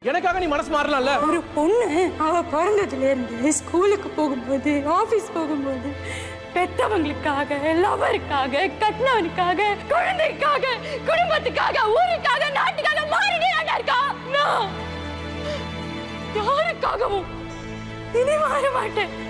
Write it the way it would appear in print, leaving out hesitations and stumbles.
எனக்காக நீ மனசு மாறலாம்ல? ஒரு பொண்ணு அவ பிறந்ததுல இருந்து ஸ்கூலுக்கு போகும்போது, ஆபீஸ் போகும்போது பெத்தவங்களுக்காக, லவருக்காக, கட்டினவனுக்காக, குழந்தைக்காக, குடும்பத்துக்காக, ஊருக்காக, நாட்டுக்காக மாறினே இருக்கா. நான் யாருக்காகவும் இனி மாற மாட்டேன்.